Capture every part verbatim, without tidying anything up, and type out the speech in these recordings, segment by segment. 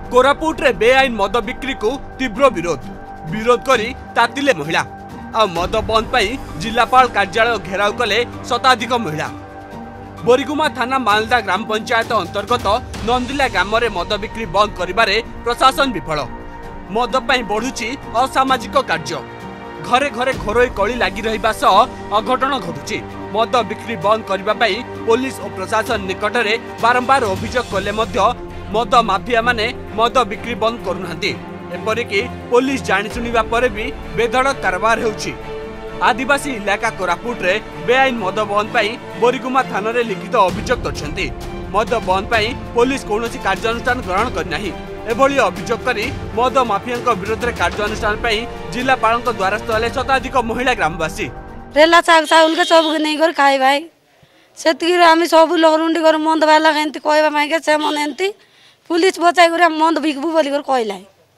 कोरापुट रे बेआईन मद बिक्री को तीव्र विरोध विरोध करी तातिले महिला आ मद बंद पाई जिलापाल कार्यालय घेराव कले शताधिक महिला। बोरीगुमा थाना मालदा ग्राम पंचायत अंतर्गत नंदिला ग्राम में मद बिक्री बंद करिबारे प्रशासन विफल। मद पाई बढ़ुची असामाजिक कार्य, घरे घरे घरोई कली लगी रहिबा सह अघटन घटुची। मद बिक्री बंद करिबा पाई पुलिस और प्रशासन निकट में बारंबार अभियोग कले मध्य मद माफिया माने मद बिक्री बंद करुनांती। एपरिकी पुलिस जानी सुनिबा परे भी बेधड़क कारबार हेउची। आदिवासी इलाका कोरापुट रे बेआईन मद बंद पाई बोरीगुमा थाना रे लिखित अभियोग करछंती। मद बंद पाई पुलिस कोनोसी कार्यानुष्ठान ग्रहण करनाही। एभली अभियोग करी मद माफिया विरोध में कार्यानुष्ठान पाई जिलापाल द्वारस्थ हेले शताधिक महिला ग्रामवासी। रेला चाउल चाउल के सब नहीं कर खाई भाई सेति आम सब लहरुंडी कर मंद बाला एंती कहबा माइके से मन एंती पुलिस बचाई कर मंद बिकबू बोली कर कहला।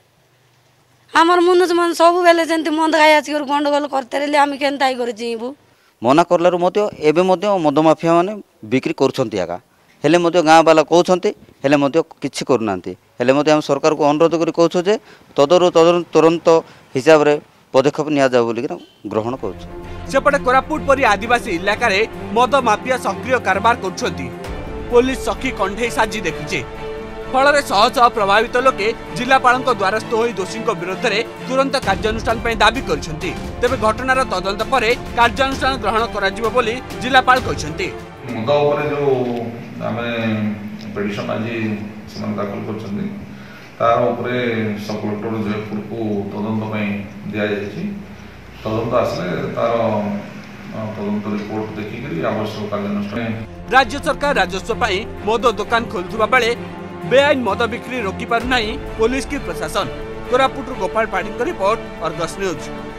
आमर मनुष्य मन सब बेले जेंती मंद खाई आसी कर गंडगोल करते रहले आम केनताई कर जीबू। मना करलारु मध्य एबे मध्य मद माफिया माने बिक्री करूछंती आगा हेले मध्य गाँ बाला कहउछंती हेले मध्य किछि करूनांती। हेले मध्य हम सरकार को अनुरोध करी कहउछु जे तदरु तदरु तुरंत हिसाब रे पदक्षेप निया जाउ बोली ग्रहण करूछु। सेपटे कोरापुट परी आदिवासी इलाका रे मद माफिया सक्रिय कारबार करुछंती। पुलिस सखी कंठे साजी देखिছে। फल शह शह प्रभावित लोके जिलापाल द्वारस्थ हो दोषी विरोध में तुरंत कार्यानुष्ठान दाबी करछंती। तेबे घटनार तदंत पर कार्यानुष्ठान ग्रहण करा बोली जिलापाल कहछंती। मद उपरे जो आमे पिटिशन आज समान दाखल करछंती तार उपरे सब कलेक्टर जयपुर को तदंत पई दिया जायछि। तदंत आसले तार तदंत रिपोर्ट देखि करी आवश्यक कार्यानुष्ठान। राज्य सरकार राजस्व पाई मद दुकान खोलुवा बेले बेआईन मद बिक्री रोकी पारु नाही पुलिस की प्रशासन। कोरापुट गोपाल पाड़ी रिपोर्ट अर्गस न्यूज।